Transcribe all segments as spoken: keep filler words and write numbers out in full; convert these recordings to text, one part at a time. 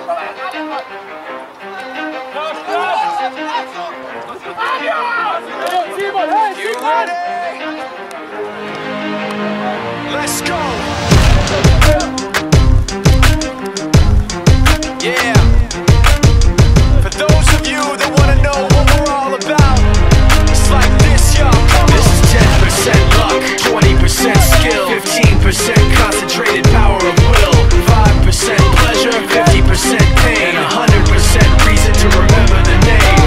You ready? Let's go. Yeah. For those of you that want to know what we're all about, it's like this, y'all. This is ten percent luck, twenty percent skill, fifteen percent concentrated power of will, five percent pleasure, fifty percent pain, and one hundred percent reason to remember the name.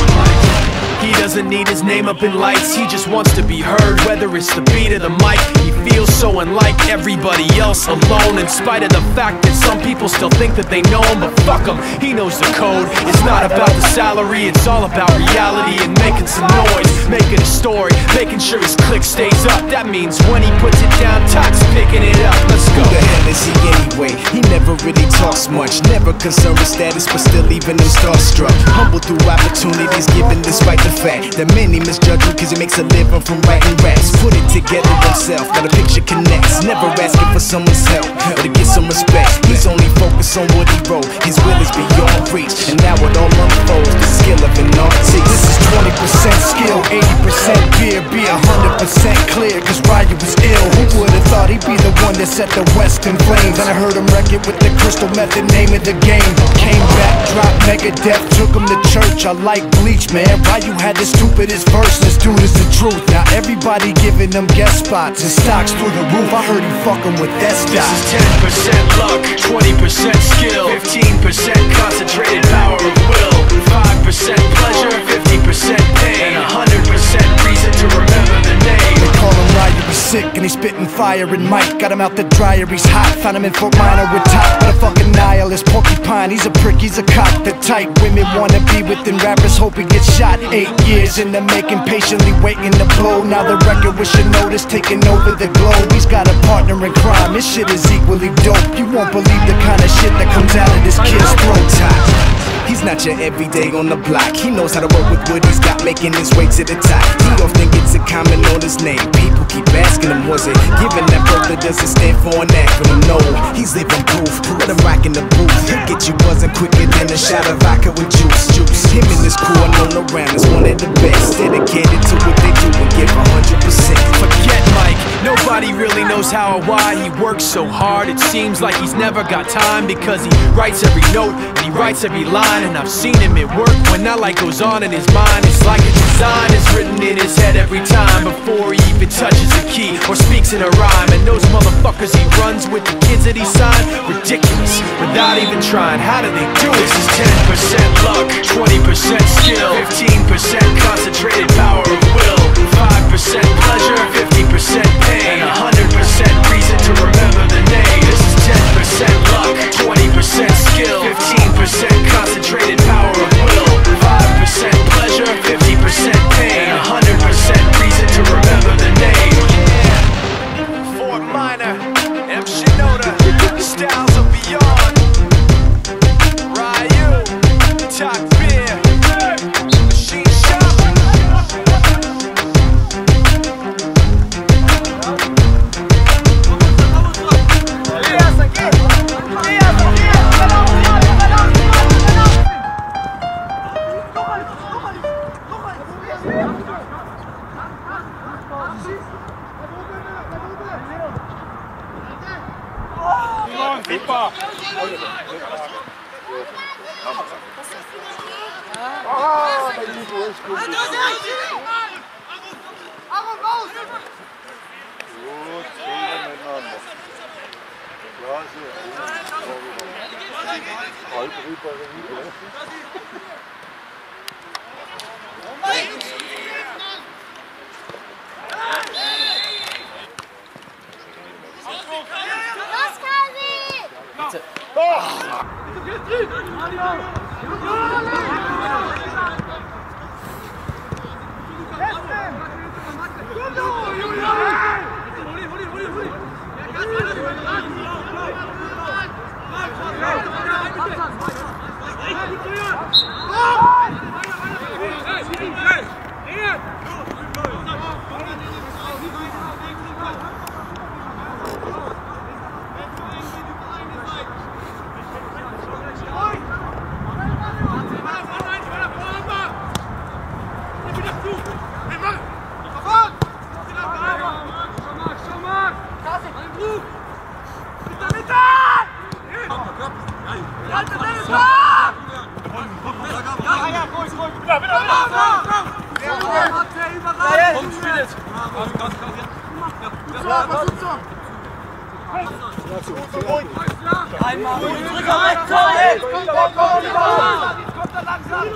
He doesn't need his name up in lights, he just wants to be heard, whether it's the beat of the mic. He feels so unlike everybody else, alone, in spite of the fact that some people still think that they know him. But fuck him, he knows the code. It's not about the salary, it's all about reality and making some noise, making a story, making sure his click stays up. That means when he puts it down, Tox picking it up. Let's go. Who the hell is he anyway? He never really talks much, never concerned with status, but still leaving him starstruck. Humble through opportunities given despite the fact that many misjudge him cause he makes a living from writing raps. Put it together himself, got a picture connects, never asking for someone's help or to get some respect. He's only focused on what he wrote, his will is beyond reach, and now it all unfolds, the skill of an artist. This is twenty percent skill, eighty percent fear, be one hundred percent clear, cause Ryu was ill. Who would've thought he'd be the one that set the West in flames? And I heard him wreck it with the Crystal Method, name of the game. Came back, dropped Megadeth, took him to church. I like Bleach, man. Ryu had the stupidest verse, this dude is the truth. Now everybody giving them guest spots and stocks through the roof. I heard he fucking with that stock. This is ten percent luck, twenty percent skill, fifteen percent concentrated power of will, five percent pleasure, fifty percent pain, and one hundred percent reason to remember the name. They call him Ryu, he's sick and he's spitting fire and Mike got him out the dryer, he's hot. Found him in Fort Minor with top, but a fucking nihilist porcupine. He's a prick, he's a cop. The type women wanna be within rappers, hope he gets shot. Eight years in the making, patiently waiting to blow. Now the record with your notice taking over the globe. He's got a partner in crime, his shit is equally dope. You won't believe the kind of shit that comes out of this kid's throat. He's not your everyday on the block. He knows how to work with what he's got, making his way to the top. He often gets a comment on his name. People keep asking him, was it given that brother doesn't stand for an acronym? No, he's living proof. Let him rock in the booth. He'll get you buzzing quicker than a shot of vodka with juice. Juice. Him and his crew are known around as one of the best, dedicated to what they do and give one hundred percent. Forget Mike, nobody really knows how or why he works so hard. It seems like he's never got time because he writes every note and he writes every line. And I've seen him at work when that light goes on in his mind. It's like a design is written in his head every time before he even touches a key or speaks in a rhyme. And those motherfuckers he runs with, the kids that he signed, ridiculous, without even trying. How do they do it? This is ten percent luck, twenty percent skill, fifteen percent concentrated power of will, five percent pleasure, fifty percent pain, and one hundred percent reason to remember the name. This is ten percent luck, twenty percent skill, fifteen percent concentrated power of will, five percent pleasure, fifty percent pain, and one hundred percent reason to remember the name. Fort Minor, M. Shinoda, styles of beyond. Ryu, Talk Beer, Machine Shop. Pipa! Ah, belíssimo, escudo. Ja, versuch's doch! Einmal drücker weg, komm jetzt! Komm, komm, komm, Kommt da langsam!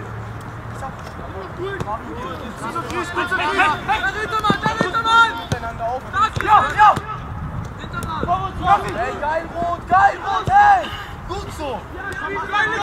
Da Rintermann, da Rintermann! Ja, ja! Rintermann! Hey, geil, Rot, geil, Rot, hey! Gut so!